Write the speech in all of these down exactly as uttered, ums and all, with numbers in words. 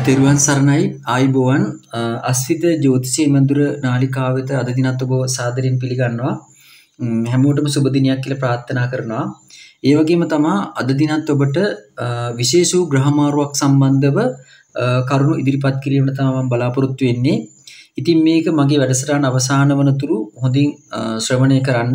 තෙරුවන් සරණයි ආයුබෝවන් අස්විත ජ්‍යොතිෂයේ මන්දිර නාලිකාව වෙත අද දිනත් ඔබ සාදරයෙන් පිළිගන්නවා හැමෝටම සුබ දිනයක් කියලා ප්‍රාර්ථනා කරනවා. ඒ වගේම තමයි අද දිනත් ඔබට විශේෂ වූ ග්‍රහ මාරුවක් සම්බන්ධව කරුණු ඉදිරිපත් කිරීමට තමයි මම බලාපොරොත්තු වෙන්නේ. ඉතින් මේක මගේ වැඩසටහන අවසාන වනතුරු හොඳින් ශ්‍රවණය කරන්න.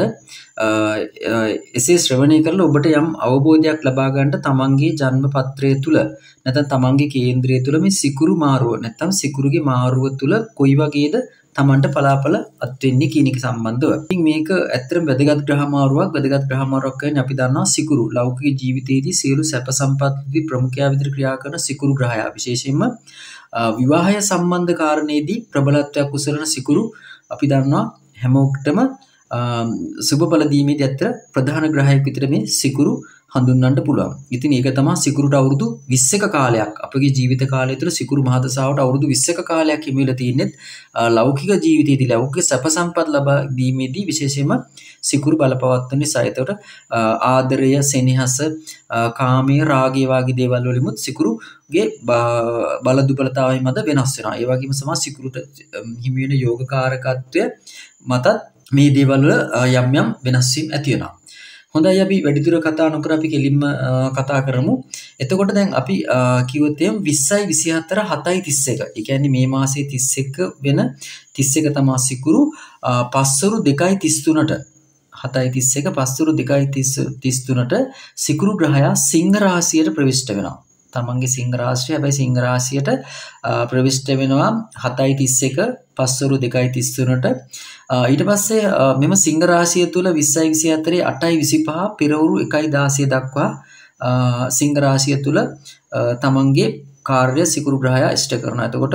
එසේ ශ්‍රවණය කරලා ඔබට යම් අවබෝධයක් ලබා ගන්නට තමන්ගේ ජන්ම පත්‍රය තුල නැත්නම් තමන්ගේ කේන්ද්‍රය තුල මේ සිකුරු මාරුව නැත්නම් සිකුරුගේ මාරුව තුල කොයි වගේද තමන්ට පලාපල අත් වෙන්නේ කියන එක සම්බන්ධව. ඉතින් මේක ඇත්තටම වැදගත් ග්‍රහ මාරුවක්. වැදගත් ග්‍රහ මාරුවක් කියන්නේ අපි දන්නවා සිකුරු ලෞකික ජීවිතයේදී සියලු සැප සම්පත්ති ප්‍රමුඛයා විදිහට ක්‍රියා කරන සිකුරු ග්‍රහයා. විශේෂයෙන්ම විවාහය සම්බන්ධ කාරණේදී ප්‍රබලත්වයක් උසරන සිකුරු අපි දන්නවා හැමෝටම සුබ බල දීමේදී ඇත්තට ප්‍රධාන ග්‍රහයක් විතර මේ සිකුරු හඳුන්වන්න පුළුවන්. ඉතින් ඒක තමයි සිකුරුට අවුරුදු විස්සක කාලයක් අපගේ ජීවිත කාලය තුළ සිකුරු මහදසාවට අවුරුදු විස්සක කාලයක් හිමිලා තියෙන්නේ ලෞකික ජීවිතයේදී ලෞකික සැප සම්පත් ලබා දීමේදී විශේෂයෙන්ම සිකුරු බලපවත්වන නිසා. ඒතකොට ආදරය, සෙනෙහස, කාමයේ, රාගය වගේ දේවල් වලිමුත් සිකුරුගේ බල දුබලතාවය මත වෙනස් වෙනවා. ඒ වගේම සමා සිකුරුට හිමි වෙන යෝගකාරකත්වය මතත් මේ දේවල් වල යම් යම් වෙනස් වීම් ඇති වෙනවා. හොඳයි අපි වැඩිදුර කතා නොකර අපි කෙලින්ම කතා කරමු. එතකොට දැන් අපි කිව්වොත් එම් විස්සයි විසිහතර හතයි තිස් එක. ඒ කියන්නේ මේ මාසයේ තිස් එක වෙන තිස් එක තමයි සිකුරු පස්වරු දෙකයි තිස් තුනට හතයි තිස් එක පස්වරු දෙකයි තිස් තුනට සිකුරු ග්‍රහයා සිංහ රාශියට ප්‍රවිෂ්ඨ වෙනවා. තමන්ගේ සිංහ රාශිය හැබැයි සිංහ රාශියට ප්‍රවිෂ්ඨ වෙනවා හතයි තිස් එක පස්වරු දෙකයි තිස් තුනට. ඊට පස්සේ මෙම සිංහ රාශිය තුල විස්සයි විසිහතරේ අටයි විසිපහ පෙරවරු එකයි දාසය දක්වා සිංහ රාශිය තුල තමන්ගේ කාර්ය සිකුරු ග්‍රහයා ඉෂ්ට කරනවා. එතකොට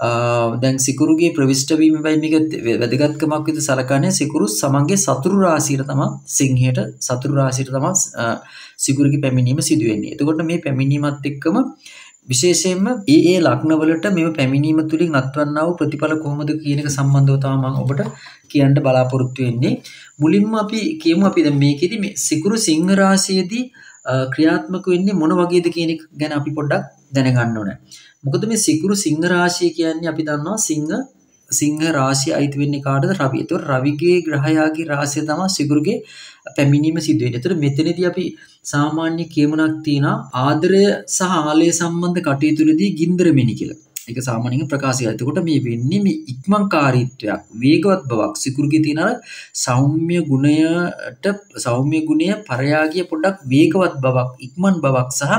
දැන් සිකුරුගේ ප්‍රවිෂ්ඨ වීම වෙයි මේක වැදගත්කමක් විදිහට සලකන්නේ සිකුරු සමන්ගේ සතුරු රාශියට තමයි සිංහයට සතුරු රාශියට තමයි සිකුරුගේ පැමිණීම සිදු වෙන්නේ. එතකොට මේ පැමිණීමත් එක්කම විශේෂයෙන්ම ඒ ඒ ලග්නවලට මේ පැමිණීම තුලින් අත්වන්නා වූ ප්‍රතිඵල කොහොමද කියන එක සම්බන්ධව තමයි මම ඔබට කියන්න බලාපොරොත්තු වෙන්නේ. මුලින්ම අපි කියමු අපි දැන් මේකෙදි මේ සිකුරු සිංහ රාශියේදී ක්‍රියාත්මක වෙන්නේ මොන වගේද කියන එක ගැන අපි පොඩ්ඩක් දැනගන්න ඕනේ. මොකද මේ සිකුරු සිංහ රාශිය කියන්නේ අපි දන්නවා සිංහ සිංහ රාශිය අයිති වෙන්නේ කාටද? රවි. ඒතකොට රවිගේ ග්‍රහයාගේ රාශිය තමයි සිකුරුගේ පැමිණීම සිදු වෙන්නේ. ඒතකොට මෙතනදී අපි සාමාන්‍ය කියමනක් තියෙනවා ආදරය සහ ආලය සම්බන්ධ කටයුතුවලදී ගින්දර මෙනි කියලා. ඒක සාමාන්‍යයෙන් ප්‍රකාශය. එතකොට මේ වෙන්නේ මේ ඉක්මන්කාරීත්වයක්, වේගවත් බවක් සිකුරුගේ තියෙන අර සෞම්‍ය ගුණයට සෞම්‍ය ගුණය පරයාගිය පොඩ්ඩක් වේගවත් බවක්, ඉක්මන් බවක් සහ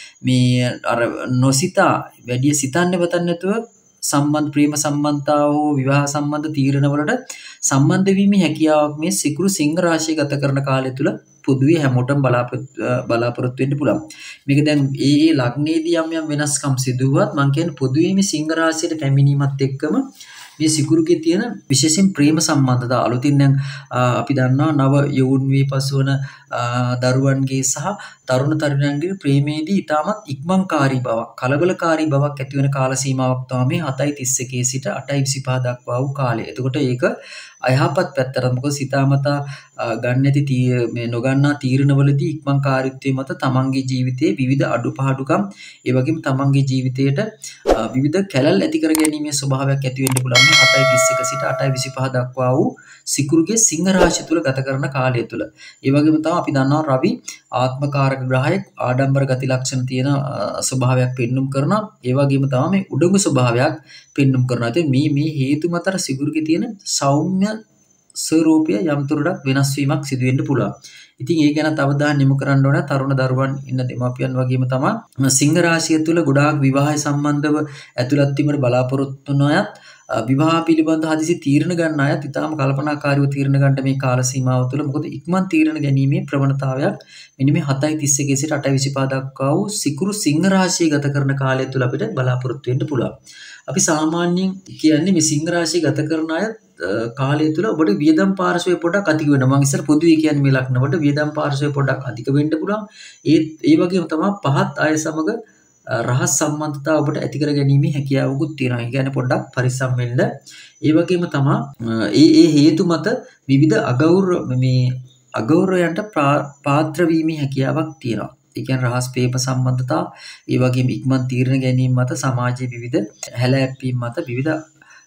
මේ අර නොසිතා වැඩි සිතන්න වතන්න නැතුව සම්බන්ධ ප්‍රේම සම්බන්ධතාව හෝ විවාහ සම්බන්ධ තීරණ වලට සම්බන්ධ වීමේ හැකියාවක් මේ සිකුරු සිංහ රාශිය ගත කරන කාලය තුල පොදුවේ හැමෝටම බලාපොරොත්තු වෙන්න පුළුවන්. මේක දැන් ඒ ඒ ලග්නයේදී යම් යම් වෙනස්කම් සිදු වුවත් මම කියන්නේ පොදුවේ මේ සිංහ රාශියට පැමිණීමත් එක්කම මේ සිකුරුගේ තියෙන විශේෂයෙන් ප්‍රේම සම්බන්ධතා අලුතින් දැන් අපි දන්නවා නව යෞවන වේ පසුවන දරුවන්ගේ සහ තරුණ තරුණයන්ගේ ප්‍රේමයේදී ඉතාමත් ඉක්මන්කාරී බවක්, කලබලකාරී බවක් ඇති වෙන කාල සීමාවක් තමයි මේ හතයි තිස් එකේ සිට අටයි විසිපහ දක්වා වූ කාලය. එතකොට ඒක අයහපත් පැත්තට මොකද සිතාමතා ගන්න ඇති මේ නොගන්නා තීරණවලදී ඉක්මන්කාරීත්වයේ මත තමන්ගේ ජීවිතයේ විවිධ අඩුපාඩුකම් ඒ වගේම තමන්ගේ ජීවිතයට විවිධ කැලල් ඇති කර ගැනීමේ ස්වභාවයක් ඇති වෙන්න පුළුවන් මේ හතයි තිස් එක සිට අටයි විසිපහ දක්වා වූ සිකුරුගේ සිංහ රාශිය තුල ගත කරන කාලය තුල. ඒ වගේම තමයි අපි දන්නවා රවි ආත්මකාරක ග්‍රහයෙක් ආඩම්බර ගති ලක්ෂණ තියෙන ස්වභාවයක් පෙන්눔 කරනවා. ඒ වගේම තමයි මේ උඩඟු ස්වභාවයක් පෙන්눔 කරනවා. ඉතින් මේ මේ හේතු මත සිකුරුගේ තියෙන සෞම්‍ය ස්වරූපය යම් තුරටත් වෙනස් වීමක් සිදු වෙන්න පුළුවන්. ඉතින් ඒ ගැන අවධානය යොමු කරන්න ඕන තරුණ දරුවන් ඉන්න දෙමාපියන් වගේම තමයි සිංහ රාශිය තුල ගොඩාක් විවාහය සම්බන්ධව ඇතුළත් වීමට බලාපොරොත්තු වන අයත් විවාහ පිළිබඳ හදිසි තීරණ ගන්න අයත් ඉතාම කල්පනාකාරීව තීරණ ගන්න මේ කාල සීමාව තුළ මොකද ඉක්මන් තීරණ ගැනීමේ ප්‍රවණතාවයක් මෙන්න මේ හතයි තිස් එකේ සිට අටයි විසිපහ දක්වා වූ සිකුරු සිංහ රාශිය ගත කරන කාලය තුළ අපිට බලාපොරොත්තු වෙන්න පුළුවන්. අපි සාමාන්‍යයෙන් කියන්නේ මේ සිංහ රාශිය ගත කරන අය කාලය තුළ ඔබට වියදම් පාර්ශ්වය පොඩ්ඩක් අධික වෙනවා. මම ඉස්සර පොදුවේ කියන්නේ මේ ලක්නවලට වියදම් පාර්ශ්වය පොඩ්ඩක් අධික වෙන්න පුළුවන්. ඒ ඒ වගේම තමයි පහත් අය සමග රහස් සම්බන්ධතාව ඔබට ඇති කර ගැනීමේ හැකියාවකුත් තියෙනවා. ඒ කියන්නේ පොඩ්ඩක් පරිස්සම් වෙන්න. ඒ වගේම තමයි ඒ ඒ හේතු මත විවිධ අගෞරව මේ අගෞරවයන්ට පාත්‍ර වීමේ හැකියාවක් තියෙනවා. ඒ කියන්නේ රහස් ප්‍රේම සම්බන්ධතා, ඒ වගේම ඉක්මන් තීරණ ගැනීම මත සමාජයේ විවිධ හැලහැප්පීම් මත විවිධ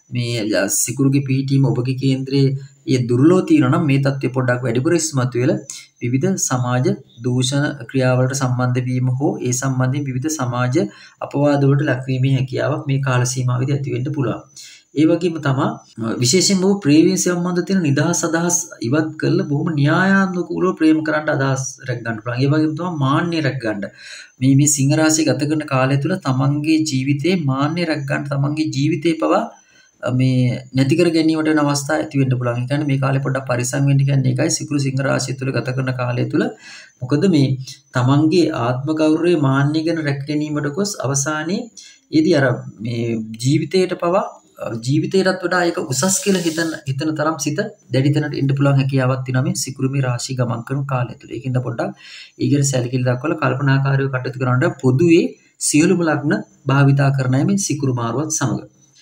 මේ සිකුරුගේ පිහිටීම ඔබගේ කේන්ද්‍රයේ ඒ දුර්ලභ තියෙනවා නම් මේ தත්ත්වය පොඩ්ඩක් වැඩිපුර ඉස්මතු වෙලා විවිධ සමාජ දූෂණ ක්‍රියාවලට සම්බන්ධ වීම හෝ ඒ සම්බන්ධයෙන් විවිධ සමාජ අපවාද වලට ලක්වීමේ හැකියාවක් මේ කාල සීමාවෙදී ඇති වෙන්න පුළුවන්. ඒ වගේම තමයි විශේෂයෙන්ම ඔබ ප්‍රේමයෙන් සම්බන්ධ තියෙන නිදහස් අදහස් ඉවත් කරලා බොහොම න්‍යායාත්මකව ප්‍රේම කරන්න අදහස් රැක ගන්න පුළුවන්. ඒ වගේම තමයි මාන්නය රැක ගන්න. මේ මේ සිංහ රාශිය ගත කරන කාලය තුල තමන්ගේ ජීවිතේ මාන්නය රැක ගන්න, තමන්ගේ ජීවිතේ පවා මේ නැති කර ගැනීමට වෙන අවස්ථා ඇති වෙන්න පුළුවන්. ඒ කියන්නේ මේ කාලේ පොඩ්ඩක් පරිස්සම් වෙන්න කියන්නේ ඒකයි. සිකුරු සිංහ රාශිය තුල ගත කරන කාලය තුල මොකද මේ තමන්ගේ ආත්ම ගෞරවයේ මාන්නය ගැන රැක ගැනීමට ගොස් අවසානයේ ඊදී අර මේ ජීවිතයට පවා ජීවිතයටත් වඩා ඒක උසස් කියලා හිතන හිතන තරම් සිත දැඩි තැනට එන්න පුළුවන් හැකියාවක් තියෙනවා මේ සිකුරු මේ රාශිය ගමන් කරන කාලය තුල. ඒකින්ද පොඩ්ඩක් ඊගෙන සැලකිලි දක්වලා කල්පනාකාරීව කටයුතු කරනකොට පොදුවේ සියලුම ලග්න භාවිතා කරන අය මේ සිකුරු මාරුවත් සමග.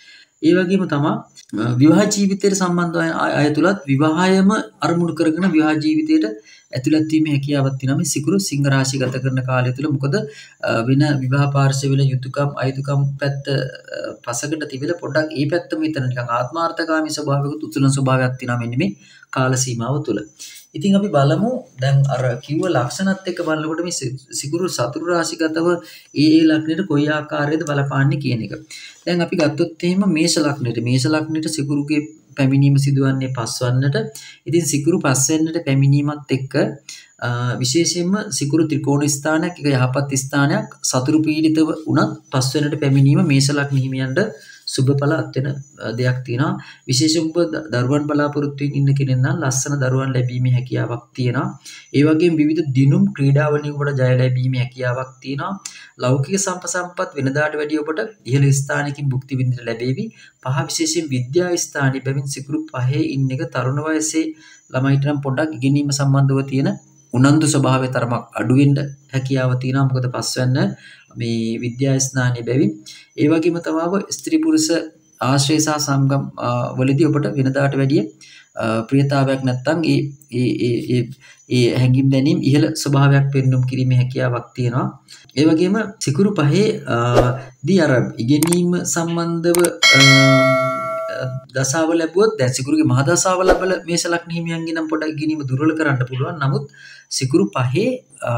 ඒ වගේම තමයි විවාහ ජීවිතයට සම්බන්ධ අය තුලත් විවාහයම අරමුණු කරගෙන විවාහ ජීවිතයට ඇතුළත් වීමේ හැකියාවක් තියෙනවා මේ සිකුරු සිංහ රාශිය ගත කරන කාලය තුල. මොකද වෙන විවාහ පාර්ශ්ව වල යුතුයකම් අයුතුයකම් පැත්ත පසකට තිබිලා පොඩ්ඩක් ඒ පැත්තම හිතන නිකන් ආත්මාර්ථකාමී ස්වභාවයක උතුලන ස්වභාවයක් තියෙනවා මෙන්න මේ කාල සීමාව තුල. ඉතින් අපි බලමු දැන් අර කිව්ව ලක්ෂණත් එක්ක බලනකොට මේ සිකුරු සතුරු රාශිගතව ඒ ඒ ලග්නෙට කොයි ආකාරයේද බලපාන්නේ කියන එක. දැන් අපි ගත්තොත් එහෙම මේෂ ලග්නෙට මේෂ ලග්නෙට සිකුරුගේ පැමිණීම සිදුවන්නේ පස්වන්නට. ඉතින් සිකුරු පස්වන්නට පැමිණීමත් එක්ක විශේෂයෙන්ම සිකුරු ත්‍රිකෝණ ස්ථානයක්, එක යහපත් ස්ථානයක් සතුරු පීඩිතව උනත් පස්වන්නට පැමිණීම මේෂ ලග්න හිමියන්ට සුබඵල අත්වෙන දෙයක් තියෙනවා. විශේෂයෙන්ම දරුවන් බලාපොරොත්තු ඉන්න කෙනෙක් නම් ලස්සන දරුවන් ලැබීමේ හැකියාවක් තියෙනවා. ඒ වගේම විවිධ දිනුම් ක්‍රීඩාවලින් ඔබට ජය ලැබීමේ හැකියාවක් තියෙනවා. ලෞකික සම්පසම්පත් වෙනදාට වැඩිය ඔබට ඉහළ ස්ථානයකින් භුක්ති විඳින්න ලැබෙවි. පහ විශේෂයෙන් විද්‍යා ස්ථානයේ බැවින් සිකුරු පහේ ඉන්න එක තරුණ වයසේ ළමයිට නම් පොඩ්ඩක් ඉගෙනීම සම්බන්ධව තියෙන උනන්දු ස්වභාවය තරමක් අඩු වෙන්න හැකියාව තියෙනවා. මොකද පස්වැන්න මේ විද්‍යා ස්ථානයේ බැවින් ඒ වගේම තමයි ස්ත්‍රී පුරුෂ ආශ්‍රය සහ සංගම් වලදී ඔබට වෙනදාට වැඩිය ප්‍රියතාවයක් නැත්නම් ඒ ඒ ඒ ඒ හැඟීම් දැනීම් ඉහළ ස්වභාවයක් පෙන්වුම් කිරීමේ හැකියාවක් තියෙනවා. ඒ වගේම සිකුරු පහේ දී අර ඉගෙනීම සම්බන්ධව දසාව ලැබුවොත් දැන් සිකුරුගේ මහ දසාව ලැබල මේෂ ලග්න හිමියන්ගේ නම් පොඩක් ඉගෙනීම දුර්වල කරන්න පුළුවන්. නමුත් සිකුරු පහේ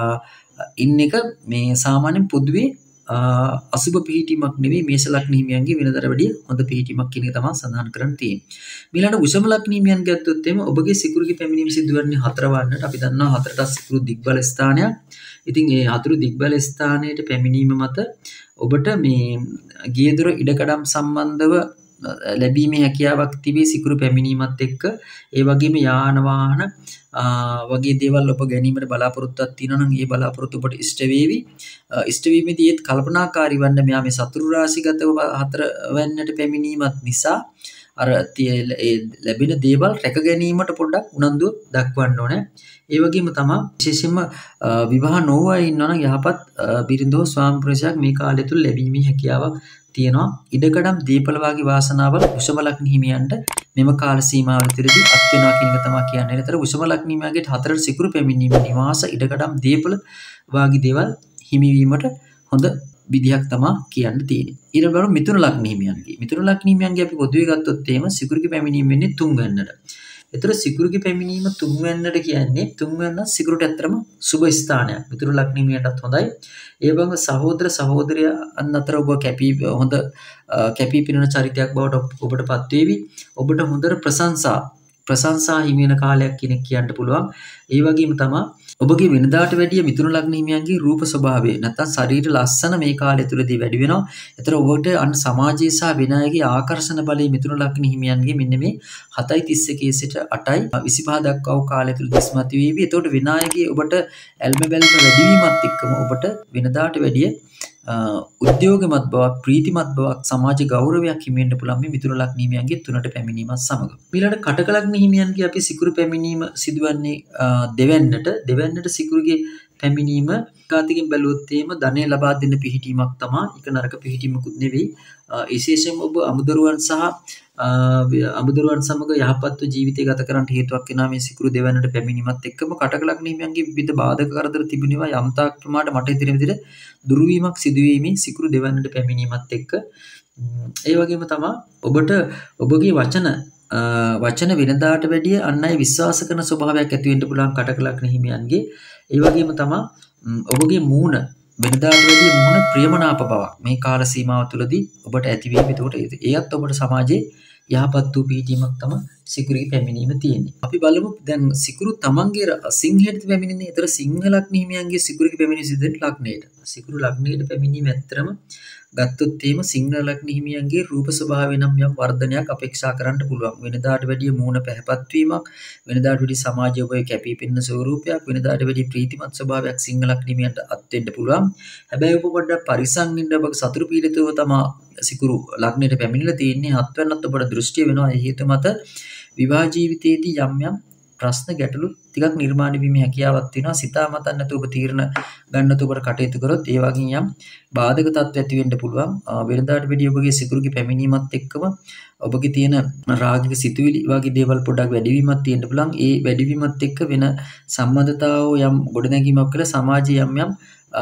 ඉන්න එක මේ සාමාන්‍යයෙන් පොදුවේ අසුබ පිහිටීමක් නෙවෙයි මේෂ ලග්න හිමියන්ගේ වෙනදට වැඩිය හොඳ පිහිටීමක් කියන එක තමයි සඳහන් කරන්න තියෙන්නේ. ඊළඟට වෘෂභ ලග්න හිමියන් ගත්තොත් එimhe ඔබගේ සිකුරුගේ පැමිණීම සිදු වෙන්නේ හතර වන්නට. අපි දන්නවා හතරට සිකුරු දිග්බල ස්ථානයක්. ඉතින් ඒ හතුරු දිග්බල ස්ථානයට පැමිණීම මත ඔබට මේ ගියදොර ඉඩකඩම් සම්බන්ධව ලැබීමේ හැකියාවක් තිබේ සිකුරු පැමිණීමත් එක්ක. ඒ වගේම යාන වාහන වගේ දේවල් ඔබ ගැනීමට බලාපොරොත්තුවක් තියෙනවා නම් ඒ බලාපොරොත්තු ඔබට ඉෂ්ට වේවි. ඉෂ්ට වීමේදී ඒත් කල්පනාකාරී වන්න මෙයා මේ සතුරු රාශිගතව හතර වෙන්නට පැමිණීමත් නිසා අර ලැබෙන දේවල් රැක ගැනීමට පොඩ්ඩක් උනන්දුව දක්වන්න ඕනේ. ඒ වගේම තමයි විශේෂයෙන්ම විවාහ නොවුවා ඉන්නවා නම් යහපත් බිරිඳෝ ස්වාමි පුරුෂයෙක් මේ කාලය තුල ලැබීමේ හැකියාවක් තියෙනවා. ඉඩකඩම් දීපල වාගේ වාසනාවල් වෘෂභ ලග්න හිමියන්ට මෙම කාල සීමාව තුළදී අත් වෙනවා කියන එක තමයි කියන්නේ. ඒතර වෘෂභ ලග්න හිමියන්ගේ හතරට සිකුරු පැමිණීම නිවාස ඉඩකඩම් දීපල වාගේ දේවල් හිමිවීමට හොඳ විදිහක් තමයි කියන්න තියෙන්නේ. ඊට බලමු මිථුන ලග්න හිමියන්ගේ. මිථුන ලග්න හිමියන්ගේ අපි පොදුවේ ගත්තොත් එහෙම සිකුරුගේ පැමිණීම වෙන්නේ තුන් වෙනිදාට. ඒතර සිකුරුගේ පැමිණීම තුන් වෙනිදාට කියන්නේ තුන් වෙනිදා සිකුරුට ඇත්තටම සුබ ස්ථානයක්. මිථුන ලග්න හිමියන්ටත් හොඳයි. ඒ වගේම සහෝදර සහෝදරයන් අතර ඔබ කැපී හොඳ කැපී පෙනෙන චරිතයක් බවට ඔබටපත් වේවි. ඔබට හොඳට ප්‍රශංසා ප්‍රශංසා හිමි වෙන කාලයක් කෙනෙක් කියන්න පුළුවන්. ඒ වගේම තමයි ඔබගේ වෙනදාට වැඩිය මිථුන ලග්න හිමියන්ගේ රූප ස්වභාවය නැත්නම් ශරීර ලස්සන මේ කාලය තුලදී වැඩි වෙනවා. ඒතර ඔබට අන් සමාජයේ සහ වෙන අයගේ ආකර්ෂණ බලයේ මිථුන ලග්න හිමියන්ගේ මෙන්න මේ හතයි තිස් එකේ සිට අටයි විසිපහ දක්වා වූ කාලය තුල දිස්මත් වේවි. එතකොට වෙන අයගේ ඔබට ඇල්ම බැල්ම වැඩි වීමත් එක්කම ඔබට වෙනදාට වැඩිය උද්‍යෝගමත් බවක් ප්‍රීතිමත් බවක් සමාජ ගෞරවයක් හිමිවෙන්න පුළුවන් මේ මිථුන ලග්න හිමියන්ගේ තුනට පැමිණීමත් සමග. ඊළඟට කටක ලග්න හිමියන්ගේ අපි සිකුරු පැමිණීම සිදුවන්නේ දෙවැන්නට දෙවැන්නට සිකුරුගේ පැමිණීම කාතිකින් බැලුවොත් එහෙම ධනය ලබා දෙන්න පිහිටීමක් තමයි. ඒක නරක පිහිටීමකුත් නෙවෙයි. විශේෂයෙන්ම ඔබ අමුදරුවන් සහ අමුදරුවන් සමග යහපත්ව ජීවිතය ගත කරන්න හේතුවක් වෙනවා මේ සිකුරු දෙවැන්නට පැමිණීමත් එක්කම. කටක ලග්න හිමියන්ගේ විවිධ බාධක කරදර තිබුණේවා යම් තාක් ප්‍රමාණයට මට හිතෙන විදිහට දුර්වීමක් සිදුවීමේ සිකුරු දෙවැන්නට පැමිණීමත් එක්ක. ඒ වගේම තමයි ඔබට ඔබගේ වචන වචන වෙනදාට වැඩිය අන් අය විශ්වාස කරන ස්වභාවයක් ඇති වෙන්න පුළුවන් කටක ලග්න හිමියන්ගේ. ඒ වගේම තමයි ඔබගේ මූණ වෙනදාට වැඩිය මූණ ප්‍රියමනාප බවක් මේ කාල සීමාව තුළදී ඔබට ඇති වෙයි. ඒකට ඒත් ඔබට සමාජයේ යහපත් වූ පිහිටීමක් තමයි සිකුරුගේ පැමිණීම තියෙන්නේ. අපි බලමු දැන් සිකුරු තමන්ගේ සිංහයට පැමිණෙන්නේ. ඒතර සිංහ ලග්න හිමියන්ගේ සිකුරුගේ පැමිණීම සිදෙන ලග්නයට. සිකුරු ලග්නයට පැමිණීම ඇත්තරම ගත්තොත් එහෙම සිංහ ලග්න හිමියන්ගේ රූප ස්වභාවය නම් යම් වර්ධනයක් අපේක්ෂා කරන්න පුළුවන්. වෙනදාට වැඩිය මූණ පැහැපත් වීමක්, වෙනදාට වැඩිය සමාජයේ ඔබේ කැපී පෙනෙන ස්වරූපයක්, වෙනදාට වැඩිය ප්‍රීතිමත් ස්වභාවයක් සිංහ ලග්න හිමියන්ට අත් වෙන්න පුළුවන්. හැබැයි ඔබ පොඩ්ඩක් පරිස්සම් වෙන්න. ඔබ සතුරු පීඩිතව තමයි සිකුරු ලග්නයට පැමිණිලා තියෙන්නේ. හත්වැන්නත් ඔබට දෘෂ්ටිය වෙනවා. ඒ හේතු මත විවාහ ජීවිතයේදී යම් යම් ප්‍රශ්න ගැටලු ටිකක් නිර්මාණය වීමේ හැකියාවක් තියෙනවා. සිතා මතන්න නැතුව ඔබ තීරණ ගන්නතු ඔබට කටයුතු කරොත් ඒ වගේ යම් බාධක තත්ත්ව ඇති වෙන්න පුළුවන්. වෙනදාට වැඩිය ඔබගේ සිකුරුගේ පැමිණීමත් එක්කම ඔබගේ තියෙන රාගික සිතුවිලි වගේ දේවල් පොඩ්ඩක් වැඩිවීමක් තියෙන්න පුළුවන්. ඒ වැඩිවීමත් එක්ක වෙන සම්බන්ධතාවෝ යම් ගොඩනැගීමක් කරලා සමාජයේ යම් යම්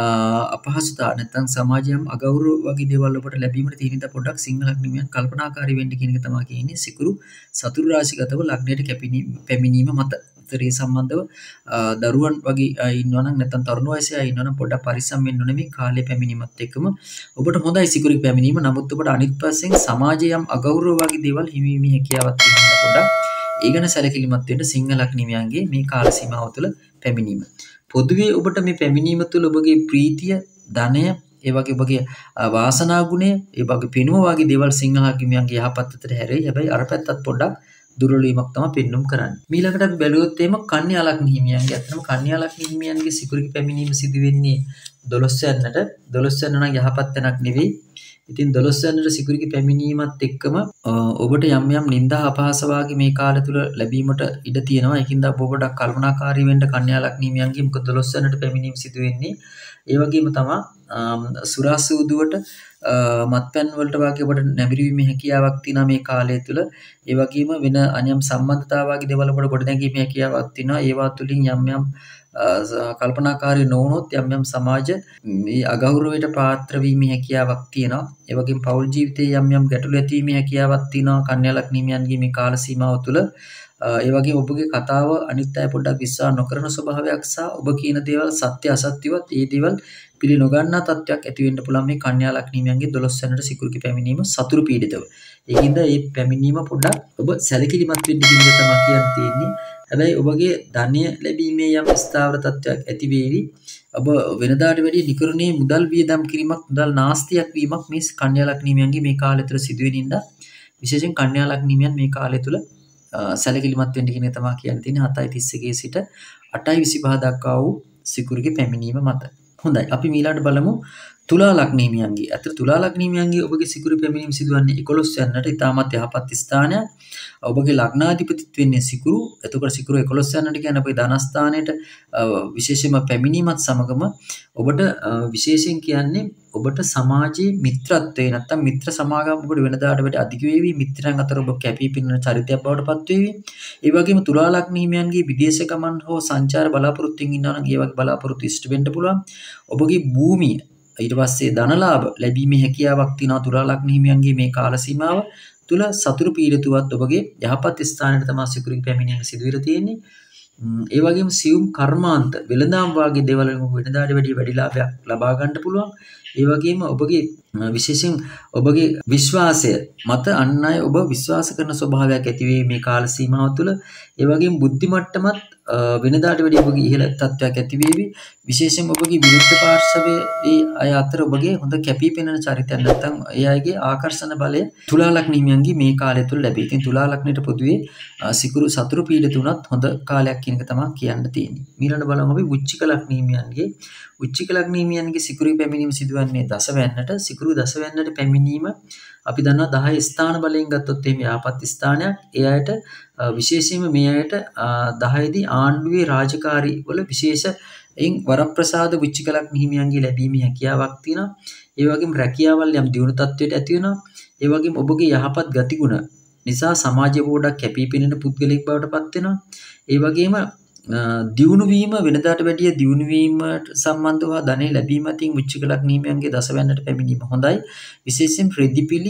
අපහසුතා නැත්නම් සමාජයම් අගෞරව වගේ දේවල් ඔබට ලැබීමට තියෙන ඉඳ පොඩ්ඩක් සිංහ ලග්න හිමියන් කල්පනාකාරී වෙන්න කියන එක තමයි කියන්නේ සිකුරු සතුරු රාශිගතව ලග්නයට පැමිණීම මත. ඉතරේ සම්බන්ධව දරුවන් වගේ ඉන්නවනම් නැත්නම් තරුණ වයසේ අය ඉන්නවනම් පොඩ්ඩක් පරිස්සම් වෙන්න ඕනේ මේ කාලේ පැමිණීමත් එක්කම. ඔබට හොඳයි සිකුරුගේ පැමිණීම. නමුත් ඔබට අනිත් පැත්තෙන් සමාජයම් අගෞරව වගේ දේවල් හිමිවීමේ හැකියාවක් තියෙනවා පොඩ්ඩක්. ඒ ගැන සැලකිලිමත් වෙන්න සිංහ ලග්න හිමියන්ගේ මේ කාල සීමාව තුළ පැමිණීම. පොදුවේ ඔබට මේ පැමිණීම තුළ ඔබගේ ප්‍රීතිය, ධනය, ඒ වගේ ඔබගේ වාසනා ගුණය, ඒ වගේ පෙනුම වගේ දේවල් සිංහ ලග්න හිමියන්ගේ යහපත් අතට හැරෙයි. හැබැයි අර පැත්තත් පොඩ්ඩක් දුර්වල වීමක් තමයි පෙන්눔 කරන්නේ. ඊළඟට අපි බැලුවොත් එහෙම කන්‍යා ලග්න හිමියන්ගේ අතනම කන්‍යා ලග්න හිමියන්ගේ සිකුරුගේ පැමිණීම සිදු වෙන්නේ දොළොස් වෙනිදාට. දොළොස් වෙනිදා නම් යහපත් තැනක් නෙවෙයි. ඉතින් දොළොස් වෙනිදාට සිකුරුගේ පැමිණීමත් එක්කම ඔබට යම් යම් නිന്ദා අපහාස වාගේ මේ කාලය තුල ලැබීමට ඉඩ තියෙනවා. ඒකින්ද ඔබ පොඩක් කල්පනාකාරී වෙන්න කන්‍යා ලග්න හිමියන්ගේ මොකද දොළොස් වෙනිදාට පැමිණීම සිදු වෙන්නේ. ඒ වගේම තමයි සුරා සූදුවට මත්පැන් වලට වාගේ ඔබට නැඹුරීමේ හැකියාවක් තියෙනවා මේ කාලය තුල. ඒ වගේම වෙන අනියම් සම්බන්ධතා වාගේ දේවල් ඔබට ගොඩනැගීමේ හැකියාවක් තියෙනවා. ඒවා තුලින් යම් යම් කල්පනාකාරී නොවුනොත් යම් යම් සමාජ මේ අගෞරවයට පාත්‍ර වීමේ හැකියාවක් තියෙනවා. ඒ වගේම පෞල් ජීවිතයේ යම් යම් ගැටලු ඇතිවීමේ හැකියාවක් තියෙනවා කන්‍යා ලග්න හිමියන්ගේ මේ කාල සීමාව තුළ. ඒ වගේම ඔබගේ කතාව අනිත් අය පොඩ්ඩක් විශ්වාස නොකරන ස්වභාවයක් සහ ඔබ කියන දේවල් සත්‍ය අසත්‍යවත් ඒ දේවල් පිළි නොගන්නා තත්ත්වයක් ඇති වෙන්න පුළුවන් මේ කන්‍යා ලග්න හිමියන්ගේ දොළොස් වෙනිදාට සිකුරුගේ පැමිණීම සතුරු පීඩිතව. ඒකින්ද මේ පැමිණීම පොඩ්ඩක් ඔබ සැලකිලිමත් වෙන්න කියන එක තමයි කියන්න තියෙන්නේ. හැබැයි ඔබගේ ධනය ලැබීමේ යම් ස්ථාවර තත්ත්වයක් ඇති වේවි. ඔබ වෙනදාට වැඩිය නිකරුණේ මුදල් වියදම් කිරීමක්, මුදල් නාස්තියක් වීමක් මේ කන්‍යා ලග්න හිමියන්ගේ මේ කාලය තුළ සිදුවෙන ඉඳ විශේෂයෙන් කන්‍යා ලග්න හිමියන් මේ කාලය තුළ සැලකිලිමත් වෙන්න කියන එක තමයි කියන්න තියෙන්නේ. හතයි තිස්සේ සිට අටයි විසිපහ දක්වා වූ සිකුරුගේ පැමිණීම මත. හොඳයි. අපි ඊළඟට බලමු තුලා ලග්න හිමියන්ගේ. අතර තුලා ලග්න හිමියන්ගේ ඔබගේ සිකුරු පැමිණීම සිදුවන්නේ එකොළොස් වෙනිදාට ඉතාමත් යහපත් ස්ථානයක්. ඔබගේ ලග්නාධිපතිත් වෙන්නේ සිකුරු. එතකොට සිකුරු එකොළොස් වෙනිදාට කියන්නේ අපේ ධනස්ථානයේට විශේෂයෙන්ම පැමිණීමත් සමගම ඔබට විශේෂයෙන් කියන්නේ ඔබට සමාජයේ මිත්‍රත්වයේ නැත්තම් මිත්‍ර සමාගම් ඔබට වෙනදාට වඩා අධික වේවි. මිත්‍රයන් අතර ඔබ කැපී පෙනෙන චරිතයක් බවට පත් වේවි. ඒ වගේම තුලා ලග්න හිමියන්ගේ විදේශ ගමන් හෝ සංචාර බලාපොරොත්තුෙන් ඉන්නවා නම් ඒ වගේ බලාපොරොත්තු ඉෂ්ට වෙන්න පුළුවන්. ඔබගේ භූමිය ඊට පස්සේ ධනලාභ ලැබීමේ හැකියාවක් තියෙනවා තුලා ලග්න හිමියන්ගේ මේ කාල සීමාව තුල. සතුරු පීඩිතුවත් ඔබගේ යහපත් ස්ථානයට තමයි සිකුරුගේ පැමිණීම සිදු වෙලා තියෙන්නේ. ඒ වගේම සියුම් කර්මාන්ත වෙළඳාම් වාගේ දේවල් වලින් වෙනදාට වැඩිය වැඩි ලාභයක් ලබා ගන්න පුළුවන්. ඒ වගේම ඔබගේ විශේෂයෙන් ඔබගේ විශ්වාසය මත අන් අය ඔබ විශ්වාස කරන ස්වභාවයක් ඇති වේ මේ කාල සීමාව තුළ. ඒ වගේම බුද්ධි මට්ටමත් වෙනදාට වැඩිය ඔබගේ ඉහළ තත්ත්වයක් ඇති වේවි. විශේෂයෙන් ඔබගේ විරුද්ධ පාර්ශවයේ අය අතර ඔබගේ හොඳ කැපී පෙනෙන චරිතයක් නැත්නම් ඒ අයගේ ආකර්ෂණ බලය තුලා ලග්න හිමියන්ගේ මේ කාලය තුළ ලැබේ. ඉතින් තුලා ලග්නයට පොදුවේ සිකුරු සතුරු පීඩිත උනත් හොඳ කාලයක් කියන එක තමයි කියන්න තියෙන්නේ. ඊළඟ බලමු අපි වෘශ්චික ලග්න හිමියන්ගේ. උච්චික ලග්න හිමියන්ගේ සිකුරුගේ පැමිණීම සිදුවන්නේ දසවැන්නට. සිකුරු දසවැන්නට පැමිණීම අපි දන්නවා දහය ස්ථාන බලයෙන් ගත්තොත් එහෙම යහපත් ස්ථානයක්. ඒ අයට විශේෂයෙන්ම මේ අයට දහය දී ආණ්ඩුවේ රාජකාරී වල විශේෂයෙන් වරප්‍රසාද උච්චික ලග්න හිමියන්ගේ ලැබීමේ හැකියාවක් තියෙනවා. ඒ වගේම රැකියාවල් යම් දියුණු තත්ත්වයට ඇති වෙනවා. ඒ වගේම ඔබගේ යහපත් ගතිගුණ නිසා සමාජය ගොඩක් කැපී පෙනෙන පුද්ගලෙක් බවට පත් වෙනවා. ඒ වගේම දියුණු වීම වෙනදාට වැඩිය දියුණු වීමට සම්බන්ධව ධනෙ ලැබීම අතින් උච්චික ලග්න හිමියන්ගේ දසවැන්නට පැමිණීම හොඳයි. විශේෂයෙන් රිදිපිලි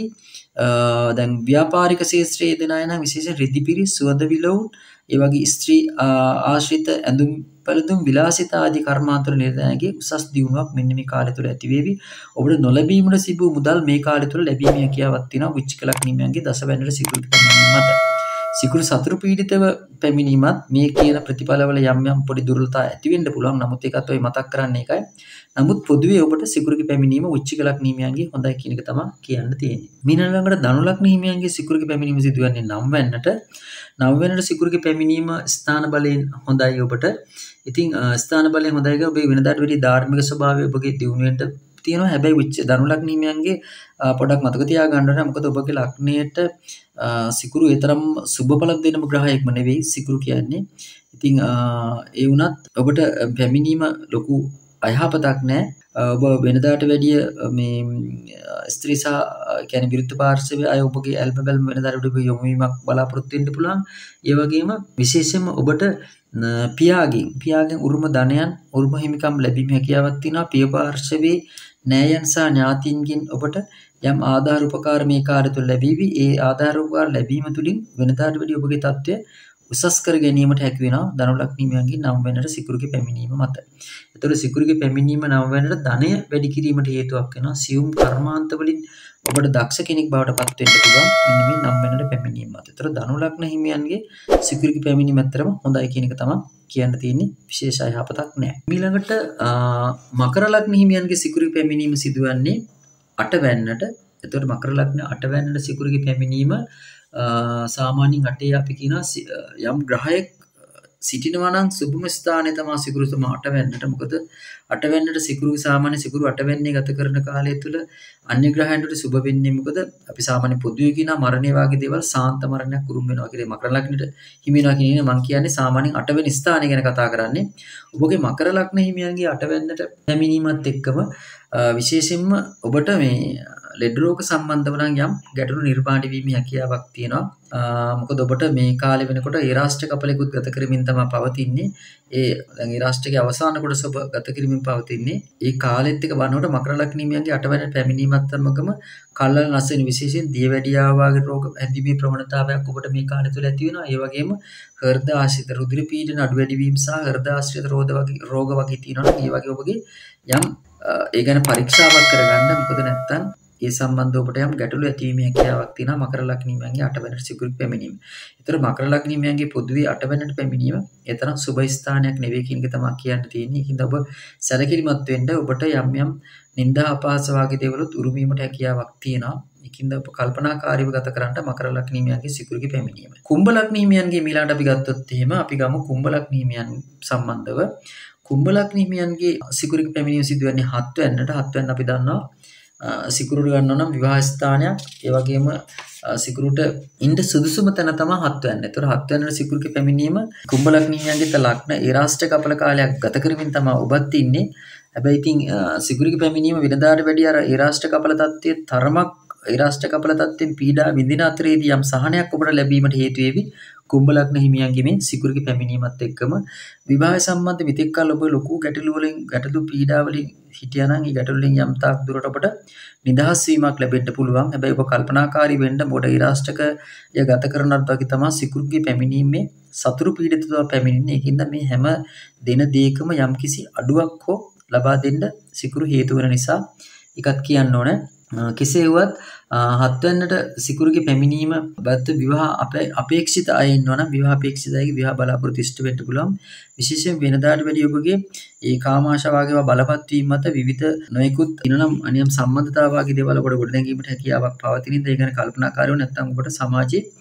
දැන් ව්‍යාපාරික ශාස්ත්‍රයේ දෙන අය නම් විශේෂයෙන් රිදිපිලි සුවඳ විලවුන් ඒ වගේ ස්ත්‍රී ආශ්‍රිත ඇඳුම් පැළඳුම් විලාසිතා ආදී කර්මාන්තවල නිරතයන්ගේ උසස් දියුණුවක් මෙන්න මේ කාලය තුළ ඇති වේවි. ඔබට නොලැබීමට සිදු මුදල් මේ කාලය තුළ ලැබීමේ හැකියාවක් තියෙනවා උච්චික ලග්න හිමියන්ගේ දසවැන්නට සිකුරු පැමිණීම මත. සිකුරු සතුරු පීඩිතව පැමිණීමත් මේ කියන ප්‍රතිඵලවල යම් යම් පොඩි දුර්වලතා ඇති වෙන්න පුළුවන්. නමුත් ඒකත් ඔය මතක් කරන්නේ එකයි. නමුත් පොදුවේ ඔබට සිකුරුගේ පැමිණීම උච්චික ලග්න හිමියන්ගේ හොඳයි කියන එක තමයි කියන්න තියෙන්නේ. මීනලඟට ධනු ලග්න හිමියන්ගේ සිකුරුගේ පැමිණීම සිදුවන්නේ නව වෙන්නට. නව වෙන්නට සිකුරුගේ පැමිණීම ස්ථාන බලයෙන් හොඳයි ඔබට. ඉතින් ස්ථාන බලයෙන් හොඳයි කියලා ඔබේ වෙනදාට වැඩි ධාර්මික ස්වභාවය ඔබගේ දියුණුවෙන්ට තියෙනවා. හැබැයි උච්ච ධනු ලග්න හිමියන්ගේ පොඩක් මතක තියාගන්න ඕනේ. මොකද ඔබගේ ලග්නයට සිකුරු ඒ තරම් සුබඵල දෙනම ග්‍රහයෙක්ම නෙවෙයි සිකුරු කියන්නේ. ඉතින් ඒ වුණත් ඔබට පැමිණීම ලොකු අයහපතක් නෑ. ඔබ වෙනදාට වැඩිය මේ ස්ත්‍රී සහ කියන්නේ විරුද්ධ පාර්ශවයේ අය ඔබගේ ඇල්ම බැල්ම වෙනදාට වඩා යොමු වීමක් බලාපොරොත්තු වෙන්න පුළුවන්. ඒ වගේම විශේෂයෙන්ම ඔබට පියාගෙන් පියාගෙන් උරුම ධනයන් උරුම හිමිකම් ලැබීමේ හැකියාවක් තියෙනවා. පිය පාර්ශවයේ නෑයන් සහ ඥාතීන්ගෙන් ඔබට යම් ආධාර උපකාර මේ කාර්ය තුළ ලැබීවි. ඒ ආධාර උපකාර ලැබීම තුළින් වෙනදාට වැඩිය ඔබගේ තත්ත්වය උසස් කර ගැනීමට හැකි වෙනවා ධනු ලග්න හිමියන්ගේ නව වෙනට සිකුරුගේ පැමිණීම මත. ඒතකොට සිකුරුගේ පැමිණීම නව වෙනට ධනය වැඩි කිරීමට හේතුවක් වෙනවා. සියුම් කර්මාන්ත වලින් ඔබට දක්ෂ කෙනෙක් බවට පත් වෙන්න පුළුවන් මෙන්න මේ නව වෙනට පැමිණීම මත. ඒතකොට ධනු ලග්න හිමියන්ගේ සිකුරුගේ පැමිණීම අතරම හොඳයි කියන එක තමයි කියන්න තියෙන්නේ. විශේෂ අයහපතක් නැහැ. ඊළඟට මකර ලග්න හිමියන්ගේ සිකුරුගේ පැමිණීම සිදුවන්නේ අට වෙන්නට. එතකොට මකර ලග්න අට වෙන්නට සිකුරුගේ පැමිණීම සාමාන්‍යයෙන් අටේ අපි කියනවා යම් ග්‍රහයක් සිටිනවා නම් සුභම ස්ථානයේ තමයි සිකුරු තුමා අට වෙන්නට. මොකද අට වෙන්නට සිකුරු සාමාන්‍ය සිකුරු අට වෙන්නේ ගත කරන කාලය තුල අන්‍ය ග්‍රහයන්ට සුභ වෙන්නේ. මොකද අපි සාමාන්‍ය පොදුවේ කියනවා මරණය වගේ දේවල් සාන්ත මරණයක් උරුම වෙනවා කියලා. මකර ලග්නෙට හිමි වෙනවා කියන්නේ මම කියන්නේ සාමාන්‍යයෙන් අට වෙනි ස්ථානය ගැන කතා කරන්නේ. ඔබගේ මකර ලග්න හිමියන්ගේ අට වෙන්නට පැමිණීමත් එක්කම විශේෂයෙන්ම ඔබට මේ ලෙඩ රෝග සම්බන්ධව නම් යම් ගැටලු නිර්මාණය වීමේ හැකියාවක් තියෙනවා. මොකද ඔබට මේ කාලේ වෙනකොට ඒ රාෂ්ට්‍ර කපලෙකුත් ගත කරමින් තමයි පවතින්නේ. ඒ දැන් ඒ රාෂ්ට්‍රයේ අවසාන කොටස ඔබ ගත කරමින් පවතින්නේ. ඒ කාලෙත් එක බලනකොට මකර ලග්න හිමියන්ගේ අට වෙනි පැමිණීමත් සමගම කල්ලල නැසෙන විශේෂයෙන් දියවැඩියාව වගේ රෝග හැදීමේ ප්‍රවණතාවයක් ඔබට මේ කාලය තුල ඇති වෙනවා. ඒ වගේම හෘද ආශ්‍රිත රුධිර පීඩන අඩු වැඩි වීම සහ හෘද ආශ්‍රිත රෝග වගේ රෝග වගේ තියෙනවා. ඒ වගේ ඔබගේ යම් ඒ ගැන පරීක්ෂාවක් කරගන්න. මොකද නැත්තම් ඒ සම්බන්ධව ඔබට යම් ගැටලු ඇතිවීමේ හැකියාවක් තියෙනවා මකර ලග්න හිමියන්ගේ අට වෙනිට සිකුරුගේ පැමිණීම. ඒතර මකර ලග්න හිමියන්ගේ පොදුවේ අට වෙනිට පැමිණීම ඒ තරම් සුබ ස්ථානයක් නෙවෙයි කියන එක තමයි කියන්න තියෙන්නේ. ඒකින්ද ඔබ සැලකිලිමත් වෙන්න. ඔබට යම් යම් නිന്ദා අපහාස වගේ දේවලුත් උරුමීමට හැකියාවක් තියෙනවා. ඒකින්ද ඔබ කල්පනාකාරීව ගත කරන්න මකර ලග්න හිමියන්ගේ සිකුරුගේ පැමිණීම. කුම්භ ලග්න හිමියන්ගේ මීලාට අපි ගත්තොත් එහෙම අපි ගමු කුම්භ ලග්න හිමියන් සම්බන්ධව. කුම්භ ලග්න හිමියන්ගේ සිකුරුගේ පැමිණීම සිදුවන්නේ හත් වෙනිට. හත් වෙනිට අපි දන්නවා සිකුරුට ගන්නවා නම් විවාහ ස්ථානයක්. ඒ වගේම සිකුරුට ඉන්න සුදුසුම තැන තමයි හත් වෙනිට. ඒතර හත් වෙනිට සිකුරුගේ පැමිණීම කුම්භ ලග්න හිමියන්ගේ ත ලග්න ඒ රාෂ්ට්‍ර කපල කාලයක් ගත කරමින් තමයි ඔබත් ඉන්නේ. හැබැයි ඉතින් සිකුරුගේ පැමිණීම වෙනදාට වැඩිය අර ඒ රාෂ්ට්‍ර කපල තත්ත්වයේ තරමක් ඒ රාෂ්ට්‍ර කපල තත්ත්වෙන් පීඩා විඳින අතරේදී යම් සහනයක් ඔබට ලැබීමට හේතු වේවි. කුම්භ ලග්න හිමියන්ගේ මේ සිකුරුගේ පැමිණීමත් එක්කම විවාහ සම්බන්ධ මෙතෙක් කල ඔබ ලොකු ගැටලු වලින් ගැටලු පීඩා වලින් හිටියා නම් ඒ ගැටලු වලින් යම් තාක් දුරට ඔබට නිදහස් වීමක් ලැබෙන්න පුළුවන්. හැබැයි ඔබ කල්පනාකාරී වෙන්න මොඩ ඉරාෂ්ටක ය ගත කරනත් වගේ තමයි සිකුරුගේ පැමිණීමේ සතුරු පීඩිතව පැමිණෙන්නේ. ඒකින්ද මේ හැම දින දෙකම යම්කිසි අඩුවක් හෝ ලබා දෙන්න සිකුරු හේතු වෙන නිසා එකක් කියන්න ඕනේ. කෙසේ වුවත් හත් වෙනිට සිකුරුගේ පැමිණීම බත් විවාහ අපේක්ෂිත අය ඉන්නවා නම් විවාහ අපේක්ෂිත අයගේ විවාහ බලාපොරොත්තු ඉෂ්ට වෙන්න පුළුවන්. විශේෂයෙන් වෙනදාට වැඩිය ඔබගේ ඒ කාමාශාවාගේ බලපත් වීම මත විවිධ නොයෙකුත් ඉනනම් අනියම් සම්බන්ධතාව වගේ දේවල් ඔබට ගොඩනැගීමට හැකියාවක් පවතින ඉඳ ඒ ගැන කල්පනාකාරීව නැත්නම් ඔබට සමාජයේ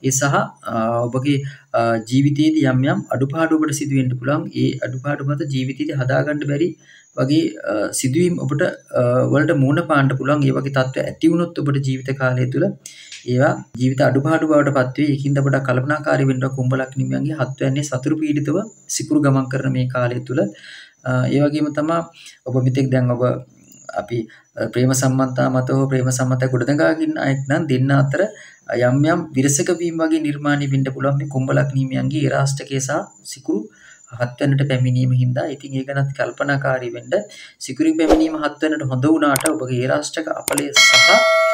ඒ සහ ඔබගේ ජීවිතයේදී යම් යම් අඩුපාඩු ඔබට සිදු වෙන්න පුළුවන්. ඒ අඩුපාඩු මත ජීවිතයේදී හදාගන්න බැරි වගේ සිදුවීම් ඔබට වලට මුහුණ පාන්න පුළුවන්. ඒ වගේ තත්ත්ව ඇති වුණොත් ඔබට ජීවිත කාලය තුළ ඒවා ජීවිත අඩුපාඩු බවට පත් වේ. ඒකින්ද ඔබට කල්පනාකාරී වෙන්න කුම්භ ලග්නිකයන්ගේ හත්වැන්නේ සතුරු පීඩිතව සිකුරු ගමන් කරන මේ කාලය තුළ ඒ වගේම තමයි ඔබ මෙතෙක් දැන් ඔබ අපි ප්‍රේම සම්බන්ධතා මත හෝ ප්‍රේම සම්බන්ධතා ගොඩනගාගෙන අයෙක් නම් දෙන්න අතර යම් යම් විරසක වීම වගේ නිර්මාණය වෙන්න පුළුවන් මේ කුම්භ ලග්නිකයන්ගේ ඒ රාෂ්ටකයේ සහ සිකුරු හත්වැන්නට පැමිණීම හින්දා. ඉතින් ඒක ගැනත් කල්පනාකාරී වෙන්න. සිකුරු පැමිණීම හත්වැන්නට හොඳ වුණාට ඔබගේ ඒ රාෂ්ටක අපලය සහ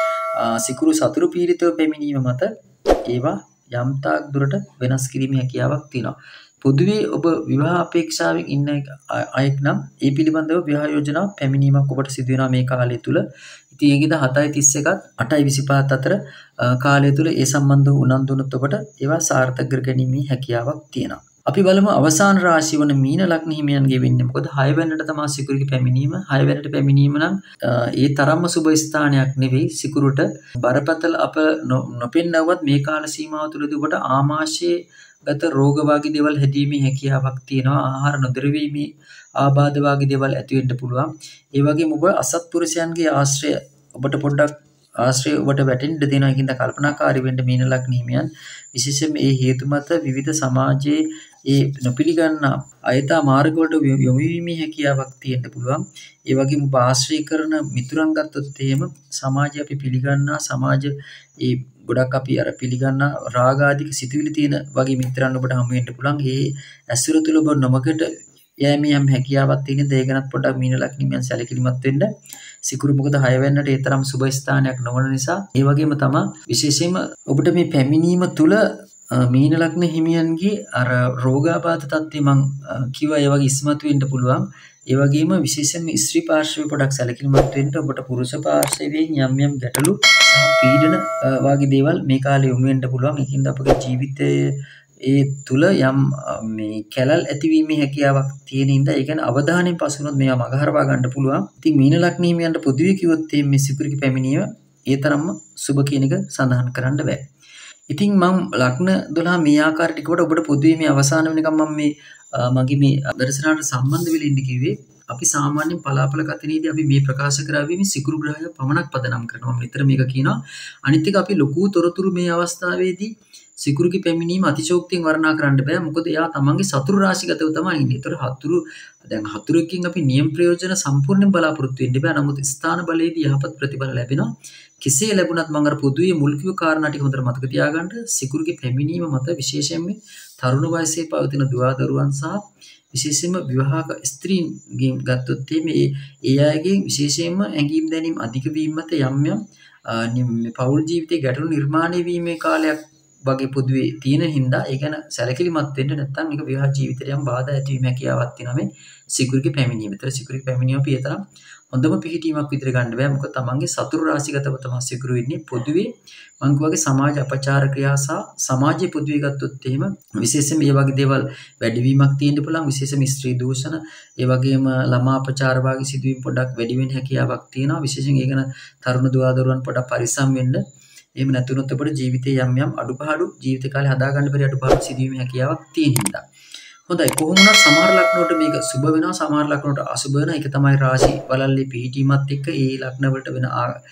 සිකුරු සතුරු පීඩිතව පැමිණීම මත ඒවා යම් තාක් දුරට වෙනස් කිරීමේ හැකියාවක් තියෙනවා. පොදුවේ ඔබ විවාහ අපේක්ෂාවෙන් ඉන්න අයෙක් නම් ඒ පිළිබඳව විවාහ යෝජනාවක් පැමිණීමක් ඔබට සිදු වෙනවා මේ කාලය තුල. ඉතින් ඒකෙද හතයි තිස් එකත් අටයි විසිපහත් අතර කාලය තුල ඒ සම්බන්ධව උනන්දු වුණොත් ඔබට ඒවා සාර්ථක කර ගැනීමේ හැකියාවක් තියෙනවා. අපි බලමු අවසාන රාශිය වන මීන ලග්න හිමියන්ගේ වෙන්නේ මොකද? හය වෙනිදට තමයි සිකුරුගේ පැමිණීම. හය වෙනිදට පැමිණීම නම් ඒ තරම්ම සුබ ස්ථානයක් නෙවෙයි. සිකුරුට බරපතල අප නොපෙන්නවත් මේ කාල සීමාව තුළදී ඔබට ආමාශයේ ගත රෝග වගේ දේවල් හැදීමේ හැකියාවක් තියෙනවා. ආහාර නොදරවීමේ ආබාධ වගේ දේවල් ඇති වෙන්න පුළුවන්. ඒ වගේම ඔබ අසත්පුරුෂයන්ගේ ආශ්‍රය ඔබට පොඩ්ඩක් ආශ්‍රය ඔබට වැටෙන්න දෙනවා. ඒකින්ද කල්පනාකාරී වෙන්න මීන ලග්න හිමියන්. විශේෂයෙන් මේ හේතු මත විවිධ සමාජයේ ඒ නොපිළිගන්නා අයථා මාර්ග වලට යොමු වීමේ හැකියාවක් තියෙන්න පුළුවන්. ඒ වගේම ඔබ ආශ්‍රය කරන මිතුරන් ගත්තොත් එහෙම සමාජය අපි පිළිගන්නා සමාජ ඒ ගොඩක් අපි අර පිළිගන්නා රාගාධික සිතුවිලි තියෙන වගේ මිත්‍රයන් ඔබට හමු වෙන්න පුළුවන්. ඒ ඇසුර තුළ ඔබ නොමකට යෑමේ යම් හැකියාවක් තියෙන දේ ගැනත් පොඩ්ඩක් මීන ලග්න හිමියන් සැලකිලිමත් වෙන්න. සිකුරු මොකද හය වෙනිදට ඒ තරම් සුබ ස්ථානයක් නොවන නිසා. ඒ වගේම තමයි විශේෂයෙන්ම ඔබට මේ පැමිණීම තුළ මීන ලග්න හිමියන්ගේ අර රෝගාබාධ තත්ත්වය මං කිව්වා ඒ වගේ ඉස්මතු වෙන්න පුළුවන්. ඒ වගේම විශේෂයෙන්ම ස්ත්‍රී පාර්ශවයේ පොඩක් සැලකිලිමත් වෙන්න. ඔබට පුරුෂ පාර්ශවයෙන් යම් යම් ගැටලු සහ පීඩන වගේ දේවල් මේ කාලේ යොමු වෙන්න පුළුවන්. ඒකින්ද අපගේ ජීවිතයේ ඒ තුල යම් මේ කැලල් ඇතිවීමේ හැකියාවක් තියෙන හින්දා ඒ කියන්නේ අවධානයෙන් පසුනොත් මේවා මගහරවා ගන්න පුළුවන්. ඉතින් මීන ලග්න හිමියන්ට පොදුවේ කිව්වොත් මේ සිකුරුගේ පැමිණීම ඒ තරම්ම සුබ කියන එක සඳහන් කරන්න බෑ. ඉතින් මම ලග්න දොළහ මේ ආකාරයට කිව්වට ඔබට පොදුවේ මේ අවසාන වෙනකම් මම මේ මගේ මේ දර්ශනයට සම්බන්ධ වෙලා ඉන්න කිව්වේ අපි සාමාන්‍යයෙන් පලාපල කතනේදී අපි මේ ප්‍රකාශ කරාවේ මේ සිකුරු ග්‍රහය පමණක් පදනම් කරනවා. මම නිතර මේක කියනවා. අනිත් එක අපි ලොකු තොරතුරු මේ අවස්ථාවේදී සිකුරුගේ පැමිණීම අතිශෝක්තියෙන් වර්ණනා කරන්න බෑ. මොකද එයා තමන්ගේ සතුරු රාශිගතව තමයි ඉන්නේ. ඒතර හතුරු දැන් හතුරුකින් අපි නියම ප්‍රයෝජන සම්පූර්ණයෙන් බලාපොරොත්තු වෙන්න බෑ. නමුත් ස්ථාන බලයේදී යහපත් ප්‍රතිඵල ලැබෙනවා. කෙසේ ලැබුණත් මම අර පොදුවේ මුල් කිව්ව කාරණා ටික හොඳට මතක තියාගන්න. සිකුරුගේ පැමිණීම මත විශේෂයෙන්ම තරුණ වයසේ පවතින දුවා දරුවන් සහ විශේෂයෙන්ම විවාහක ස්ත්‍රීන්ගෙන් ගත්තොත් මේ ඒ අයගේ විශේෂයෙන්ම ඇඟීම් දැනීම් අධික වීම මත යම් යම් පෞල් ජීවිතයේ ගැටලු නිර්මාණය වීමේ කාලයක් වගේ පොදුවේ තියෙන හින්දා ඒ ගැන සැලකිලිමත් වෙන්න නැත්නම් මේක විවාහ ජීවිතයට යම් බාධා ඇති වීම හැකියාවක් තියෙනවා මේ සිකුරුගේ පැමිණීම. ඒතර සිකුරුගේ පැමිණීම අපි ඒ තරම් හොඳම පිහිටීමක් විතර ගන්න බෑ. මොකද තමන්ගේ සතුරු රාශිගතව තමයි සිකුරු වෙන්නේ. පොදුවේ මං කිව්වාගේ සමාජ අපචාර ක්‍රියා සහ සමාජයේ පොදුවේ ගත්තොත් එහෙම විශේෂයෙන් මේ වගේ දේවල් වැඩිවීමක් තියෙන්න පුළුවන්. විශේෂයෙන් ස්ත්‍රී දූෂණ, ඒ වගේම ළමා අපචාර වගේ සිදුවීම් පොඩක් වැඩි වෙන්න හැකියාවක් තියෙනවා. විශේෂයෙන් ඒ ගැන තරුණ දුවා දරුවන් පොඩක් පරිස්සම් වෙන්න. එහෙම නැතුනොත් අපේ ජීවිතේ යම් යම් අඩුපාඩු ජීවිත කාලේ හදා ගන්න බැරි අඩුපාඩු සිදුවීමේ හැකියාවක් තියෙන හින්දා. හොඳයි කොහොම වුණත් සමහර ලග්න වලට මේක සුබ වෙනවා, සමහර ලග්න වලට අසුබ වෙනවා. ඒක තමයි රාශි වලල්ලේ පිහිටීමත් එක්ක ඒ ලග්න වලට වෙන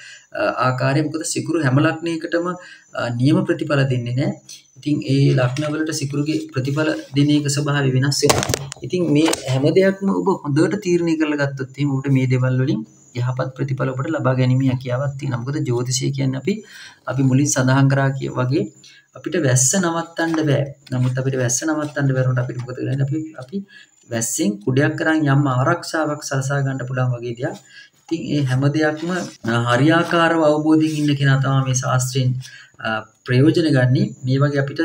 ආකාරය. මොකද සිකුරු හැම ලග්නයකටම නියම ප්‍රතිඵල දෙන්නේ නැහැ. ඉතින් ඒ ලග්න වලට සිකුරුගේ ප්‍රතිඵල දෙන එක ස්වභාවය වෙනස් වෙනවා. ඉතින් මේ හැම දෙයක්ම ඔබ හොඳට තීරණය කරලා ගත්තොත් එහෙනම් ඔබට මේ දේවල් වලින් යහපත් ප්‍රතිඵල ඔබට ලබා ගැනීම හැකියාවක් තියෙනවා. මොකද ජ්‍යොතිෂය කියන්නේ අපි අපි මුලින් සඳහන් කරා කිය වගේ අපිට වැස්ස නවත්තන්න බෑ. නමුත් අපිට වැස්ස නවත්තන්න බැරුණොත් අපිට මොකද කරන්නේ? අපි අපි වැස්සෙන් කුඩයක් කරන් යම් ආරක්ෂාවක් සලසා ගන්න පුළුවන් වගේ දෙයක්. ඉතින් මේ හැම දෙයක්ම හරියාකාරව අවබෝධයෙන් ඉන්න කෙනා තමයි මේ ශාස්ත්‍රයෙන් ප්‍රයෝජන ගන්නේ. මේ වගේ අපිට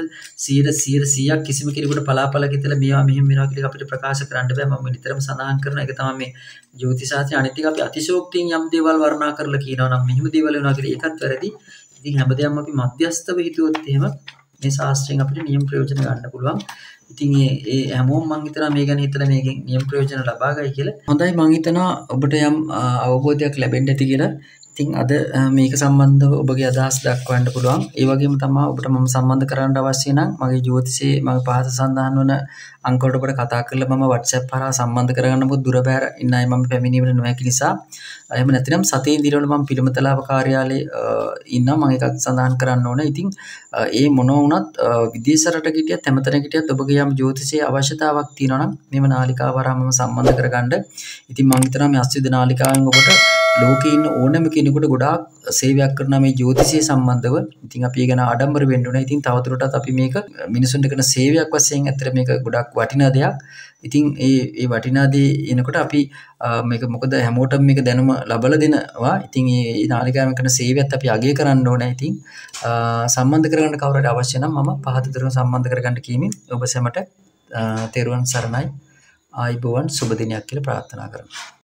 සීයට කිසිම කෙනෙකුට පලාපල කිතලා මේවා මෙහෙම වෙනවා කියලා අපිට ප්‍රකාශ කරන්න බෑ. මම නිතරම සඳහන් කරන එක තමයි මේ ජ්‍යොතිෂ ශාස්ත්‍රය. අනිත් එක අපි අතිශෝක්තියෙන් යම් දේවල් වර්ණනා කරලා කියනවා නම් මෙහෙම දේවල් වෙනවා කියලා ඒකත් වැරදි. ඉතින් හැමදේම අපි මධ්‍යස්ථව හිතුවොත් එහෙම මේ ශාස්ත්‍රයෙන් අපිට නියම ප්‍රයෝජන ගන්න පුළුවන්. ඉතින් ඒ හැමෝම මං හිතනවා මේ ගැන හිතලා මේකෙන් නියම ප්‍රයෝජන ලබා ගයි කියලා. හොඳයි මං හිතනවා ඔබට යම් අවබෝධයක් ලැබෙන්න ඇති කියලා. ඉතින් අද මේක සම්බන්ධව ඔබගේ අදහස් දක්වන්න පුළුවන්. ඒ වගේම තමයි ඔබට මම සම්බන්ධ කරන්න අවශ්‍ය නම් මගේ ජ්‍යොතිෂයේ මම පහත සඳහන් වන අංක වලට ඔබට කතා කරලා මම WhatsApp හරහා සම්බන්ධ කරගන්න මොකද දුර බැහැර ඉන්න අය මම පැමිණීමට නොහැකි නිසා. එහෙම නැත්නම් සතියේ දිනවල මම පිළිමතලාව කාර්යාලයේ ඉන්නවා. මම එකක් සඳහන් කරන්න ඕන. ඉතින් ඒ මොන වුණත් විදේශ රටක හිටියත් හැමතැනක හිටියත් ඔබගේ යම් ජ්‍යොතිෂයේ අවශ්‍යතාවක් තියෙනවා නම් මෙම නාලිකාව හරහා මම සම්බන්ධ කරගන්න. ඉතින් මම හිතනවා මේ අස්විද නාලිකාවෙන් ඔබට ලෝකේ ඉන්න ඕනෑම කෙනෙකුට ගොඩාක් සේවයක් කරනවා මේ ජ්‍යොතිෂය සම්බන්ධව. ඉතින් අපි ඒ ගැන ආඩම්බර වෙන්න ඕනේ. ඉතින් තවදුරටත් අපි මේක මිනිසුන්ට කරන සේවයක් වශයෙන් ඇත්තට මේක ගොඩාක් වටිනා දෙයක්. ඉතින් ඒ ඒ වටිනා දේ එනකොට අපි මේක මොකද හැමෝටම මේක දැනුම ලබලා දෙනවා. ඉතින් මේ නාලිකාවෙන් කරන සේවයත් අපි අගය කරන්න ඕනේ. ඉතින් සම්බන්ධ කරගන්න කවුරු හරි අවශ්‍ය නම් මම පහත දරුවන් සම්බන්ධ කරගන්න කීමි. ඔබ සැමට තෙරුවන් සරණයි. ආයිබෝවන් සුබ දිනයක් කියලා ප්‍රාර්ථනා කරනවා.